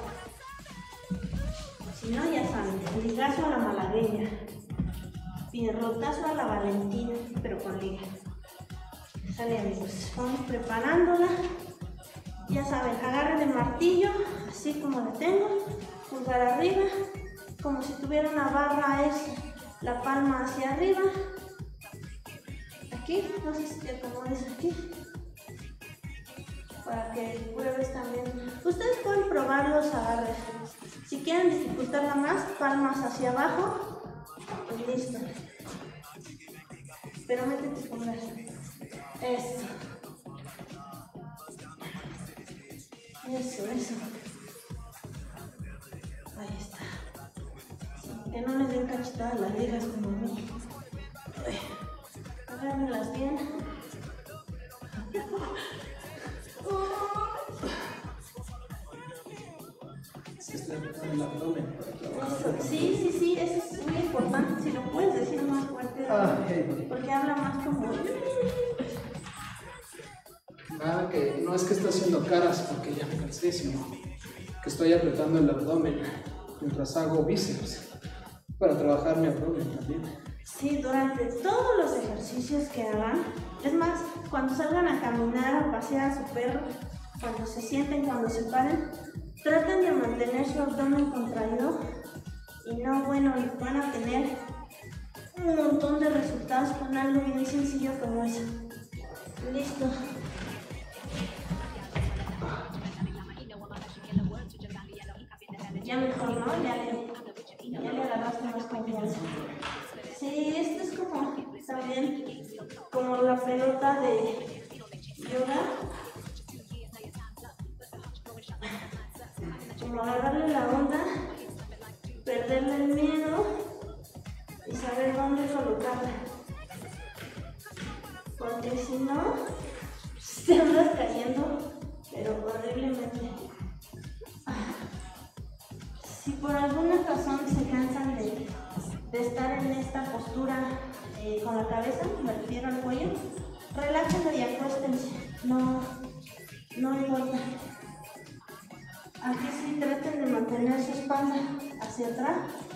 si no ya saben, ligazo a la malagueña, pierrotazo a la Valentina, pero con liga. Sale, amigos, vamos preparándola, ya saben, agarren el martillo, así como lo tengo, pulgar arriba, como si tuviera una barra, es la palma hacia arriba, aquí, no sé si te acomodes aquí, para que pruebes también. Ustedes pueden probar los agarres, si quieren dificultarla más, palmas hacia abajo, pues listo, pero métete con las, eso, eso, eso, ahí está. Que no les den cachetadas las ligas como a mí. Agárrenlas bien. el abdomen para trabajar. Eso, sí, sí, sí, eso es muy importante. Si lo puedes decir más fuerte, Ah, okay. Porque habla más como. Nada, que no es que esté haciendo caras porque ya me cansé, sino que estoy apretando el abdomen mientras hago bíceps para trabajar mi abdomen también. Sí, durante todos los ejercicios que hagan, es más, cuando salgan a caminar, a pasear a su perro, cuando se sienten, cuando se paren, traten de mantener su abdomen contraído y no, bueno, y van a tener un montón de resultados con algo bien sencillo como eso. Listo. Ya mejor, ¿no? Ya le, ya le agarraste más confianza. Sí, esto es como también como la pelota de yoga. Como agarrarle la onda, perderle el miedo y saber dónde colocarla. Porque si no, te andas cayendo, pero horriblemente. Si por alguna razón se cansan de, de estar en esta postura eh, con la cabeza, me refiero al cuello, relájense y acuéstense, no, no importa. Aquí sí traten de mantener su espalda hacia atrás.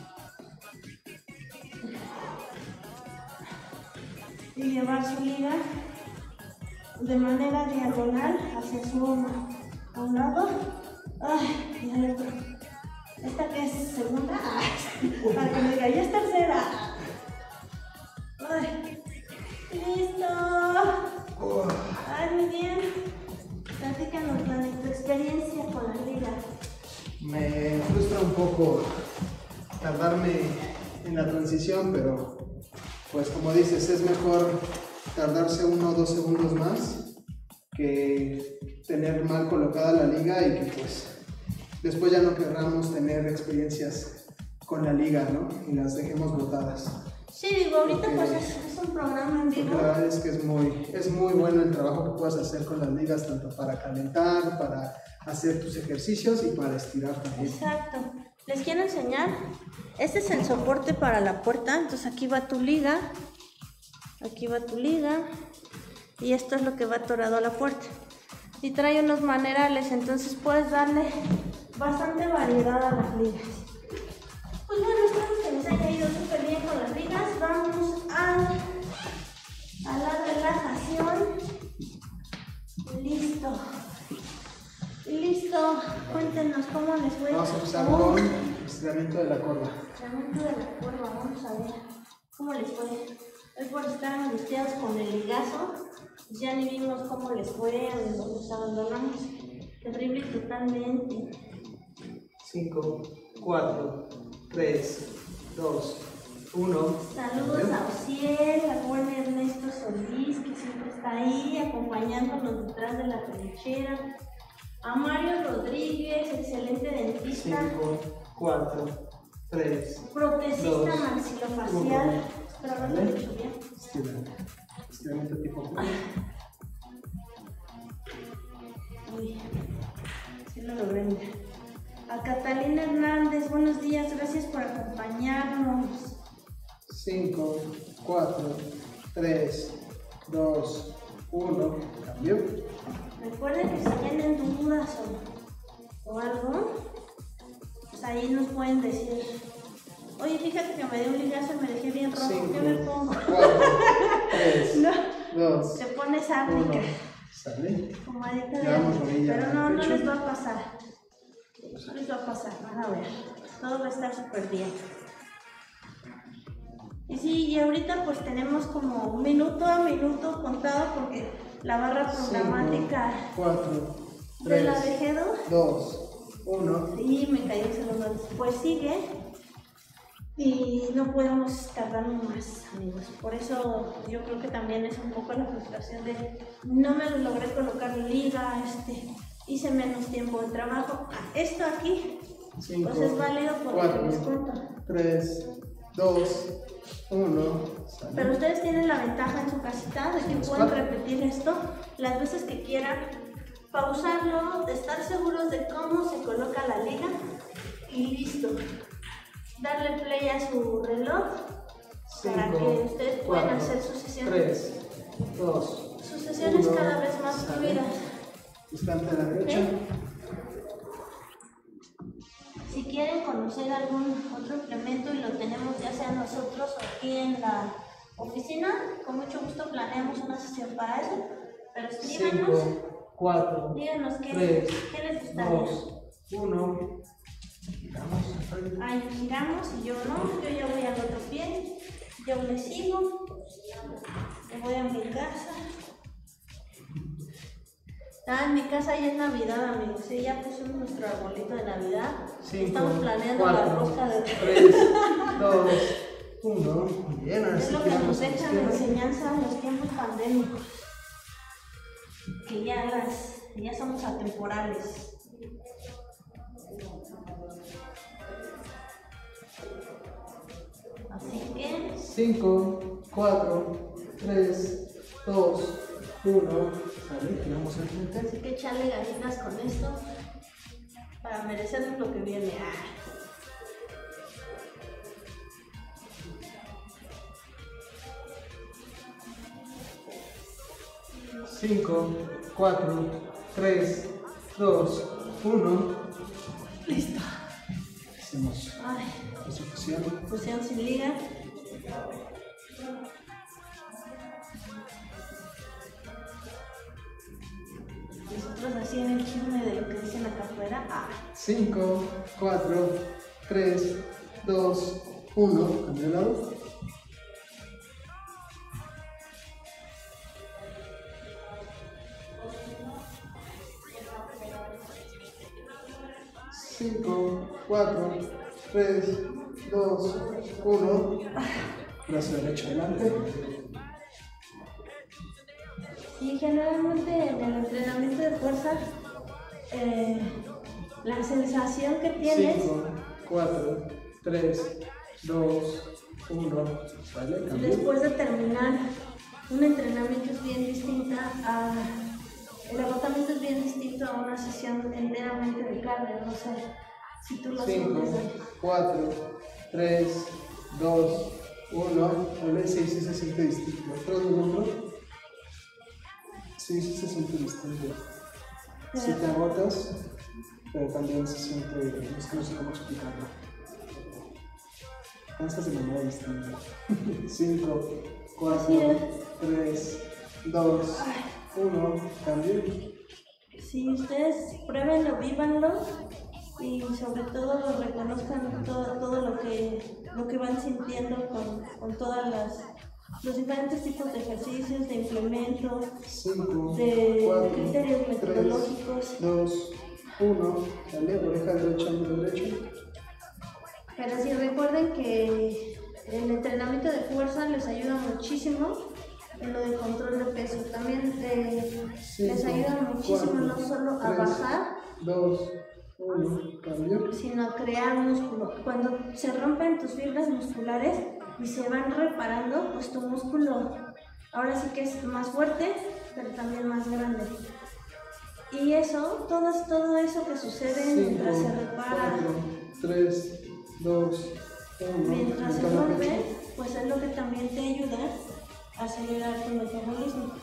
Y llevar su liga de manera diagonal hacia su hombro. A un lado, ay, y al otro. Esta que es segunda, ay, para que me diga, ya es tercera. Ay, listo. Ay, muy bien. Platícanos, Dani, tu experiencia con la liga. Me frustra un poco tardarme en la transición, pero pues como dices, es mejor tardarse uno o dos segundos más que tener mal colocada la liga y que pues después ya no querramos tener experiencias con la liga, ¿no? Y las dejemos botadas. Sí, digo, ahorita porque, pues es, es un programa en vivo. La verdad es que es muy, es muy bueno el trabajo que puedas hacer con las ligas, tanto para calentar, para hacer tus ejercicios y para estirar también. Exacto. Les quiero enseñar. Este es el soporte para la puerta. Entonces aquí va tu liga. Aquí va tu liga. Y esto es lo que va atorado a la puerta. Y trae unos manerales, entonces puedes darle bastante variedad a las ligas. Pues bueno, espero que les haya ido súper bien con las ligas. Vamos a, a la relajación. Listo. Listo. Cuéntenos cómo les fue. Vamos a empezar oh. con estiramiento de la cuerda. Estiramiento de la cuerda, vamos a ver cómo les fue. Hoy por estar angustiados con el ligazo, ya ni vimos cómo les fue, nos abandonamos. Terrible totalmente. cinco, cuatro, tres, dos, uno. Saludos a Ociel, a Juan Ernesto Solís, que siempre está ahí acompañándonos detrás de la trinchera. A Mario Rodríguez, excelente dentista. cinco, cuatro, tres, protesista dos, maxilofacial. Espero haberlo dicho bien. Estiramiento. Estiramiento tipo. Uy, sí lo logré, mira. A Catalina Hernández, buenos días, gracias por acompañarnos. cinco, cuatro, tres, dos, uno. Cambio. Recuerden que si tienen dudas o, o algo, pues ahí nos pueden decir. Oye, fíjate que me dio un ligazo y me dejé bien rojo. cinco, ¿Qué me pongo? cuatro, tres, no. dos, Se pone sárnica. ¿Sale? Comadita de Llevamos rodilla Pero no, al no pecho. les va a pasar. No les va a pasar, van a ver. Todo va a estar súper bien. Y sí, y ahorita pues tenemos como minuto a minuto contado porque la barra programática cuatro, de la tres, de G dos. dos, uno. Sí, me caí un segundo después, sigue. Y no podemos tardarnos más, amigos. Por eso yo creo que también es un poco la frustración de no me logré colocar liga, este, hice menos tiempo de trabajo. Esto aquí, cinco, pues es válido por lo que les cuento. tres, dos, uno. Pero ustedes tienen la ventaja en su casita de que pueden repetir esto las veces que quieran, pausarlo, de estar seguros de cómo se coloca la liga y listo. Darle play a su reloj cinco, para que ustedes puedan cuatro, hacer sus sesiones. tres, dos, sus sesiones uno, cada vez más fluidas. Distante a la derecha. ¿Sí? Si quieren conocer algún otro implemento y lo tenemos ya sea nosotros o aquí en la oficina, con mucho gusto planeamos una sesión para eso. Pero escríbanos, cinco, cuatro, díganos qué, tres, qué les gustaría. dos, uno. Giramos. Ahí giramos y yo no, yo ya voy al otro pie, yo le sigo, me voy a mi casa. Ah, en mi casa ya es Navidad, amigos, sí, ya pusimos nuestro arbolito de Navidad. Cinco, estamos planeando cuatro, la rosca de tres, dos, uno. Bien, ahora es sí lo que nos giramos a la dejan de izquierda. enseñanza en los tiempos pandémicos, que ya, las, ya somos atemporales. Así que cinco, cuatro, tres, dos, uno. Sale, giramos al frente. así que echarle ganitas con esto para merecernos lo que viene. Ah. cinco, cuatro, tres, dos, uno. Listo. Hacemos Ay, nuestra fusión. fusión sin liga. Nosotros así en el chisme de lo que dicen acá afuera. Ah. cinco, cuatro, tres, dos, uno. Cambio de lado. cinco, cuatro, tres, dos, uno. Brazo derecho adelante. Y generalmente en el entrenamiento de fuerza, eh, la sensación que tienes. cinco, cuatro, tres, dos, uno. Vale, cambio. Después de terminar un entrenamiento es bien distinta a... El agotamiento es bien distinto a una sesión enteramente de cardio, no sé si tú lo cinco, sientes. cuatro, tres, dos, uno. Vale, sí, sí se siente distinto. ¿Otro de hombro? Sí, sí se siente distinto. Si te agotas, pero también se siente, es que no sé cómo explicarlo. Cansas de manera distinta. cinco, cuatro, tres, dos, uno. Cambio. Si ustedes pruébenlo, vívanlo y sobre todo reconozcan todo, todo lo, que, lo que van sintiendo con, con todas las los diferentes tipos de ejercicios, de implementos, cinco, de cuatro, criterios metodológicos. tres, dos, uno. Dale, oreja derecha, hombro derecho. Pero sí recuerden que el entrenamiento de fuerza les ayuda muchísimo en lo de control de peso. También eh, Cinco, les ayuda muchísimo cuatro, no solo a tres, bajar, dos, uno. Cambio. sino a crear músculo. Cuando se rompen tus fibras musculares y se van reparando, pues tu músculo ahora sí que es más fuerte, pero también más grande. Y eso, todo, todo eso que sucede cinco, mientras se repara, cuatro, tres, dos, uno. mientras se rompe, pues es lo que también te ayuda a acelerar tu metabolismo.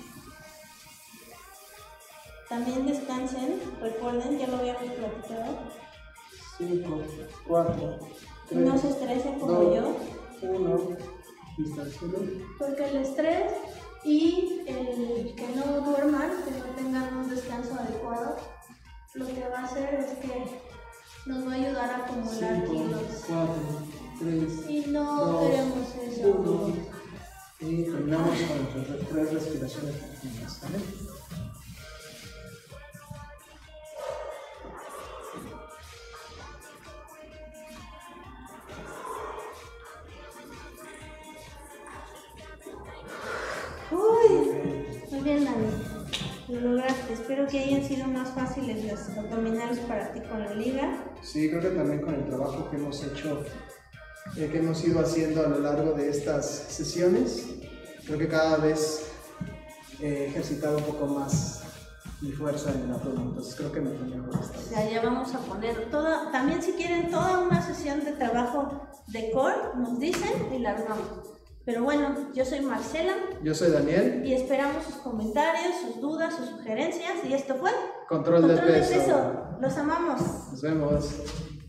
También descansen, recuerden, ya lo habíamos platicado. cinco, cuatro, tres, No se estresen como dos, yo, uno. Distancia. porque el estrés y el que no duerman, que no tengan un descanso adecuado, lo que va a hacer es que nos va a ayudar a acumular cinco, kilos. cuatro, tres, Y no dos, queremos eso. uno. Y terminamos con nuestras tres respiraciones profundas. ¿Vale? Muy bien, Dani. Lo lograste. Espero que hayan sido más fáciles las abdominales para ti con la liga. Sí, creo que también con el trabajo que hemos hecho, eh, que hemos ido haciendo a lo largo de estas sesiones, creo que cada vez he ejercitado un poco más mi fuerza en la pluma. Entonces creo que me fue mejor esta O vez. sea, ya vamos a poner toda, también si quieren toda una sesión de trabajo de core, nos dicen y la armamos. Pero bueno, yo soy Marcela. Yo soy Daniel. Y esperamos sus comentarios, sus dudas, sus sugerencias. Y esto fue Control, Control de, peso. de peso. Los amamos. Nos vemos.